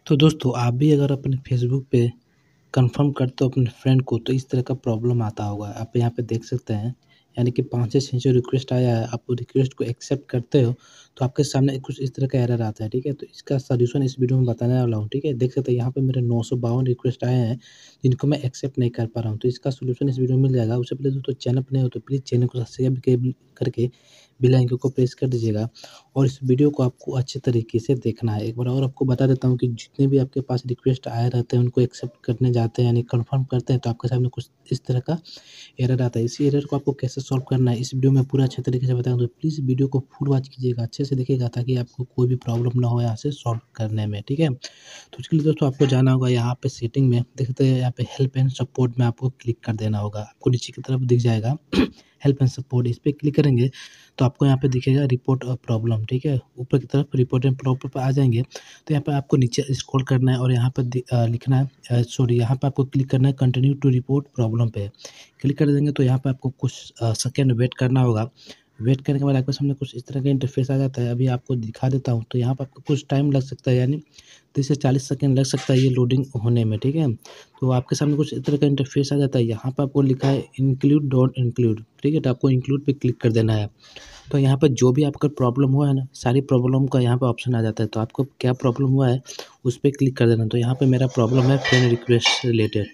तो दोस्तों आप भी अगर अपने फेसबुक पे कन्फर्म करते हो अपने फ्रेंड को तो इस तरह का प्रॉब्लम आता होगा। आप यहाँ पे देख सकते हैं यानी कि 5 से 6 जो रिक्वेस्ट आया है, आप वो रिक्वेस्ट को एक्सेप्ट करते हो तो आपके सामने कुछ इस तरह का एरर आता है, ठीक है? तो इसका सॉल्यूशन इस वीडियो में बताने वाला हूँ, ठीक है? देख सकते हैं यहाँ पे मेरे 952 रिक्वेस्ट आए हैं, जिनको मैं एक्सेप्ट नहीं कर पा रहा हूँ। तो इसका सॉल्यूशन इस वीडियो में मिल जाएगा। उससे पहले दोस्तों चैनल पर नए हो तो प्लीज़ चैनल को सब्सक्राइब करके बेल आइकन को प्रेस कर दीजिएगा और इस वीडियो को आपको अच्छे तरीके से देखना है। एक बार और आपको बता देता हूँ कि जितने भी आपके पास रिक्वेस्ट आए रहते हैं, उनको एक्सेप्ट करने जाते हैं यानी कन्फर्म करते हैं, तो आपके सामने कुछ इस तरह का एरर आता है। इसी एरर को आपको कैसे सॉल्व करना है, इस वीडियो में पूरा अच्छे तरीके से बताऊँगा, तो प्लीज़ वीडियो को फुल वॉच कीजिएगा, अच्छे से देखिएगा ताकि आपको कोई भी प्रॉब्लम ना हो यहाँ से सॉल्व करने में, ठीक है? तो उसके लिए दोस्तों आपको जाना होगा यहाँ पे सेटिंग में, देख सकते हैं यहाँ पे हेल्प एंड सपोर्ट में आपको क्लिक कर देना होगा। आपको नीचे की तरफ दिख जाएगा हेल्प एंड सपोर्ट, इस पे क्लिक करेंगे तो आपको यहाँ पे दिखेगा रिपोर्ट अ प्रॉब्लम, ठीक है? ऊपर की तरफ रिपोर्ट एंड प्रॉब्लम पे आ जाएँगे, तो यहाँ पे आपको नीचे स्क्रॉल करना है और यहाँ पे लिखना है सॉरी यहाँ पे आपको क्लिक करना है कंटिन्यू टू रिपोर्ट प्रॉब्लम पे। क्लिक कर देंगे तो यहाँ पे आपको कुछ सेकंड वेट करना होगा। वेट करने के बाद आपके सामने कुछ इस तरह का इंटरफ़ेस आ जाता है। अभी आपको दिखा देता हूँ, तो यहाँ पे आपको कुछ टाइम लग सकता है यानी 30 से 40 सेकंड लग सकता है ये लोडिंग होने में, ठीक है? तो आपके सामने कुछ इस तरह का इंटरफ़ेस आ जाता है। यहाँ पे आपको लिखा है इंक्लूड डोंट इंक्लूड, ठीक है? तो आपको इंक्लूड पे क्लिक कर देना है। तो यहाँ पे जो भी आपका प्रॉब्लम हुआ है ना, सारी प्रॉब्लम का यहाँ पे ऑप्शन आ जाता है। तो आपको क्या प्रॉब्लम हुआ है, उस पे क्लिक कर देना। तो यहाँ पे मेरा प्रॉब्लम है फ्रेंड रिक्वेस्ट से रिलेटेड।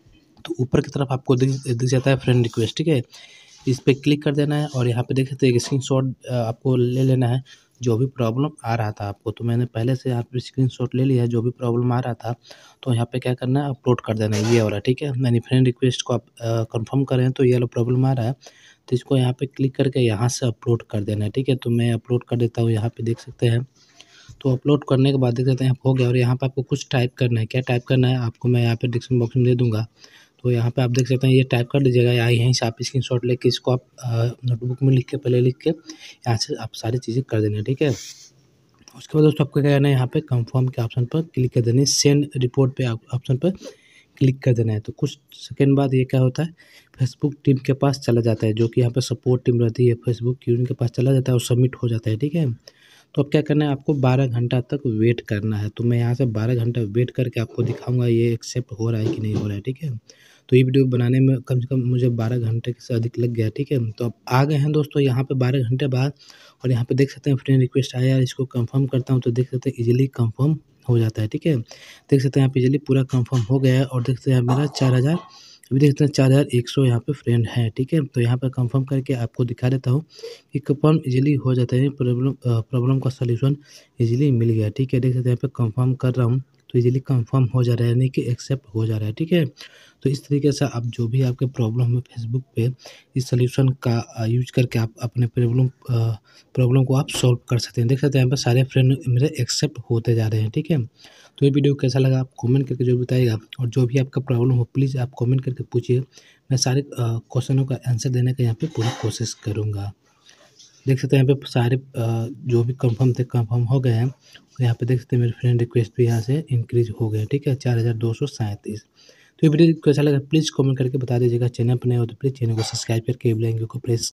तो ऊपर की तरफ आपको दिख जाता है फ्रेंड रिक्वेस्ट, ठीक है? इस पे क्लिक कर देना है और यहाँ पे देख सकते हैं एक स्क्रीनशॉट आपको ले लेना है, जो भी प्रॉब्लम आ रहा था आपको। तो मैंने पहले से यहाँ पे स्क्रीनशॉट ले लिया है, जो भी प्रॉब्लम आ रहा था। तो यहाँ पे क्या करना है, अपलोड कर देना है ये वाला, ठीक है? यानी फ्रेंड रिक्वेस्ट को आप कन्फर्म कर रहे हैं तो ये वाला प्रॉब्लम आ रहा है, तो इसको यहाँ पे क्लिक करके यहाँ से अपलोड कर देना है, ठीक है? तो मैं अपलोड कर देता हूँ, यहाँ पे देख सकते हैं। तो अपलोड करने के बाद देख सकते हैं हो गया और यहाँ पे आपको कुछ टाइप करना है। क्या टाइप करना है आपको मैं यहाँ पे डिस्क्रिप्शन बॉक्स में दे दूँगा। तो यहाँ पे आप देख सकते हैं ये टाइप कर लीजिएगा या यहीं से आप स्क्रीनशॉट लेके इसको आप नोटबुक में लिख के पहले लिख के यहाँ से आप सारी चीज़ें कर देना है, ठीक है? उसके बाद दोस्तों आपको क्या करना है, यहाँ पे कंफर्म के ऑप्शन पर क्लिक कर देना है, सेंड रिपोर्ट पे ऑप्शन पर क्लिक कर देना है। तो कुछ सेकंड बाद ये क्या होता है, फेसबुक टीम के पास चला जाता है, जो कि यहाँ पे सपोर्ट टीम रहती है फेसबुक की, उनके पास चला जाता है और सबमिट हो जाता है, ठीक है? तो अब क्या करना है, आपको 12 घंटा तक वेट करना है। तो मैं यहाँ से 12 घंटा वेट करके आपको दिखाऊँगा ये एक्सेप्ट हो रहा है कि नहीं हो रहा है, ठीक है? तो ये वीडियो बनाने में कम से कम मुझे 12 घंटे से अधिक लग गया, ठीक है? तो अब आ गए हैं दोस्तों यहाँ पे 12 घंटे बाद और यहाँ पे देख सकते हैं फ्रेंड रिक्वेस्ट आया है, इसको कंफर्म करता हूँ तो देख सकते हैं ईज़िली कंफर्म हो जाता है, ठीक है? देख सकते हैं यहाँ पे ईज़िली पूरा कंफर्म हो गया है और देख सकते हैं मेरा 4000 अभी देख सकते हैं 4100 यहाँ पे फ्रेंड हैं, ठीक है? तो यहाँ पे कंफर्म करके आपको दिखा देता हूँ कि कंफर्म ईज़िली हो जाता है, प्रॉब्लम का सॉल्यूशन ईज़िली मिल गया, ठीक है? देख सकते हैं यहाँ पे कंफर्म कर रहा हूँ, तो ईज़िली कंफर्म हो जा रहा है यानी कि एक्सेप्ट हो जा रहा है, ठीक है? तो इस तरीके से आप जो भी आपके प्रॉब्लम है फेसबुक पे, इस सॉल्यूशन का यूज़ करके आप अपने प्रॉब्लम को आप सॉल्व कर सकते हैं। देख सकते हैं यहाँ पे सारे फ्रेंड मेरे एक्सेप्ट होते जा रहे हैं, ठीक है? तो ये वीडियो कैसा लगा आप कमेंट करके ज़रूर बताइएगा और जो भी आपका प्रॉब्लम हो प्लीज़ आप कमेंट करके पूछिए। मैं सारे क्वेश्चनों का आंसर देने का यहाँ पे पूरी कोशिश करूँगा। देख सकते हैं यहाँ पे सारे जो भी कंफर्म थे कंफर्म हो गए हैं और यहाँ पे देख सकते हैं मेरे फ्रेंड रिक्वेस्ट भी यहाँ से इंक्रीज़ हो गए, ठीक है? 4237। तो ये वीडियो कैसा लगा प्लीज़ कमेंट करके बता दीजिएगा। चैनल पर नए हो तो प्लीज़ चैनल को सब्सक्राइब करके बेल आइकन को प्रेस